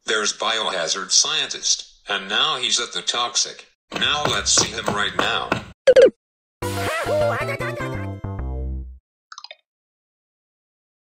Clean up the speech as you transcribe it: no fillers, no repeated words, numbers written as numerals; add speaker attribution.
Speaker 1: There's biohazard scientist, and now he's at the toxic. Now let's see him right now.